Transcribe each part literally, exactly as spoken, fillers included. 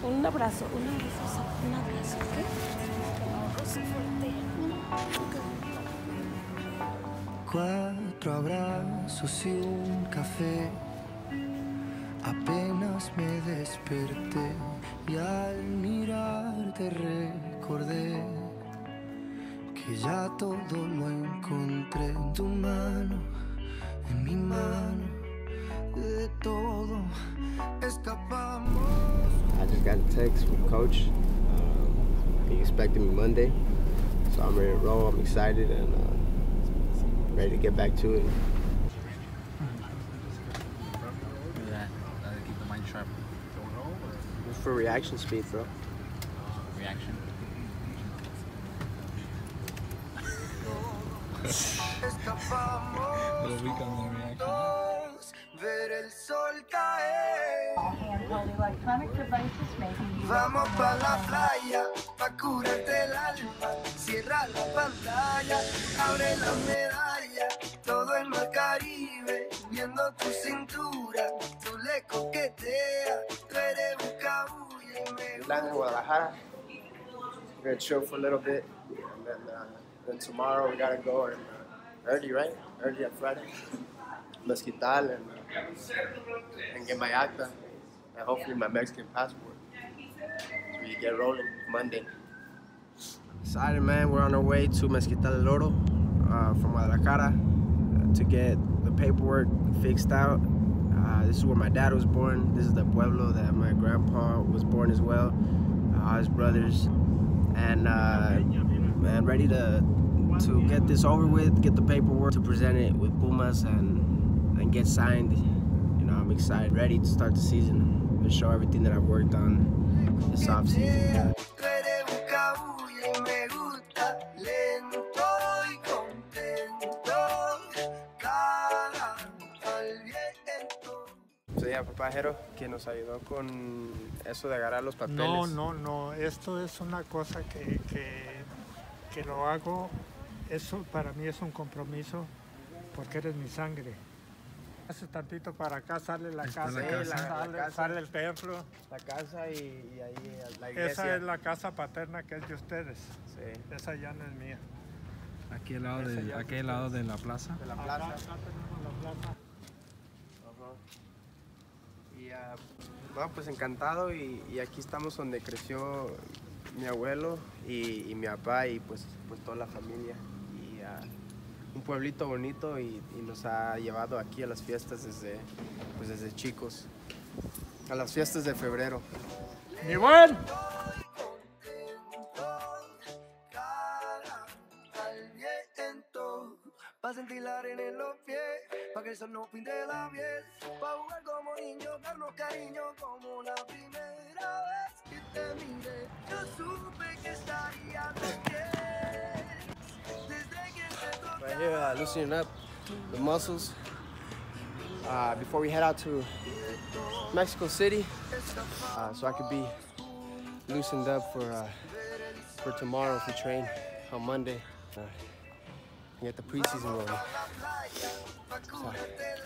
Un abrazo, un abrazo, un abrazo, ¿qué? Un abrazo fuerte. Cuatro abrazos y un café. Apenas me desperté y al mirarte recordé que ya todo lo encontré en tu mano, en mi mano, de todo escapamos. I just got a text from Coach. Um, he expected me Monday, so I'm ready to roll. I'm excited and uh, ready to get back to it. Sharp. Just for reaction speed, bro. Reaction. Little weak on the reaction. Ver el sol caer. Vamos pa la playa, pa curarte el alma. Cierra la pantalla, abre la medalla. Todo el mar Caribe, viendo tu cintura. Tú le coqueteas, tú eres buscabulla y me gusta. Landing in Guadalajara. We're gonna chill for a little bit, and then uh, then tomorrow we gotta go and uh, early, right? Early on Friday. Mezquital and uh, and get my acta and hopefully my Mexican passport. So we get rolling Monday. Excited, man. We're on our way to Mezquital El Oro uh, from Guadalajara uh, to get the paperwork fixed out. Uh, this is where my dad was born. This is the pueblo that my grandpa was born as well. Uh, his brothers, and uh, man, ready to to get this over with, get the paperwork to present it with Pumas and and get signed. You know, I'm excited, ready to start the season and show everything that I've worked on this off season. Soy a Papá Jero, quien nos ayudó con eso de agarrar los papeles. No, no, no, esto es una cosa que, que, que lo hago, eso para mí es un compromiso porque eres mi sangre. Hace tantito para acá sale la casa, la casa. sale, La casa. sale el templo. La casa y, y ahí la iglesia. Esa es la casa paterna que es de ustedes. Sí. Esa ya no es mía. Aquí al lado de, aquí al lado de la plaza. De la Acá, plaza. acá tenemos la plaza. Uh-huh. Y uh, bueno, pues encantado y, y aquí estamos donde creció mi abuelo y, y mi papá y pues, pues toda la familia. Y uh, un pueblito bonito y, y nos ha llevado aquí a las fiestas desde, pues desde chicos. A las fiestas de febrero. ¡Mi buen! Pa' sentir la arena en los pies, pa' que el sol no pinte la piel, pa' jugar como niños, darnos cariño como la primera vez que te miré. Yo supe que estaría a tus pies, desde que te toqué. Right here, uh, loosening up the muscles uh, before we head out to Mexico City, uh, so I could be loosened up for uh, for tomorrow if we train on Monday. Uh, and get the preseason rolling.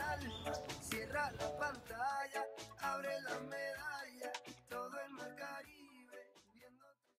So.